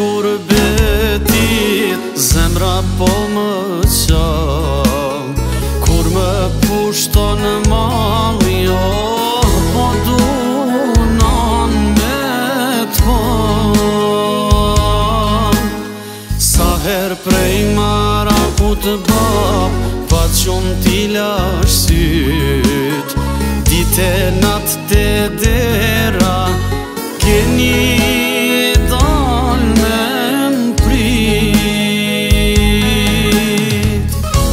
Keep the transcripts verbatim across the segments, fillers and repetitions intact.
gurbetit zemra po më qal, kur më pushton malli jo po dunon me t'fal. Sa her prej marakut bab pa qom t'i lash syt, dite nat te dera keni dal me m'prit.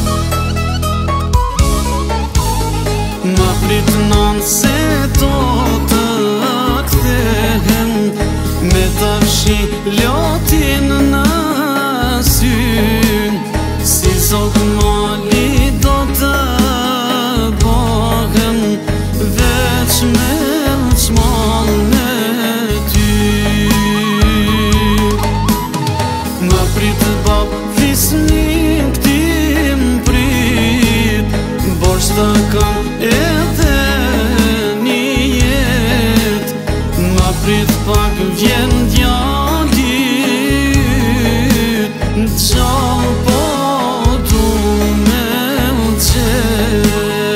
Ma prit nan se do të kthehem, me tashi lotin në syn, si zog mali do të bëhem veç me qmal me ty. Më prit bab fisnin këti m'prit, borç të kam edhe një jet. Më prit pak vjen djalit, gjall po du me qet.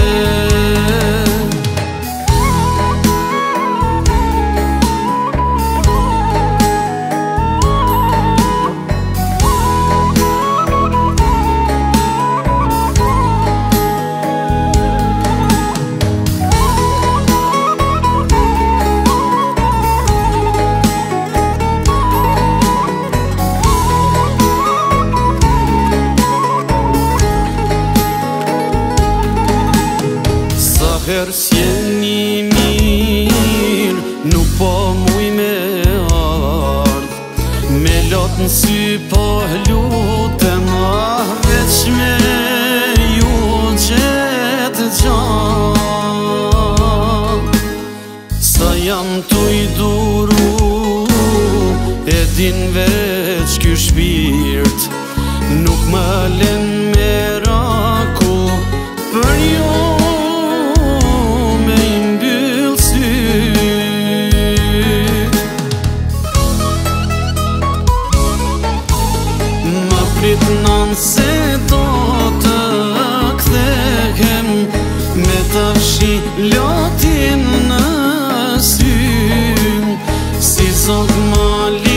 Her s'jeni mirë, nuk po muj me ardh, me lot në sy po lutem, ah veç me ju gjet gjall. Sa jam tu i duru, e din veç ky shpirt, nuk më len me raku për ju. Prit nan se do të kthehem, me tashi lotin në syn, si zog mali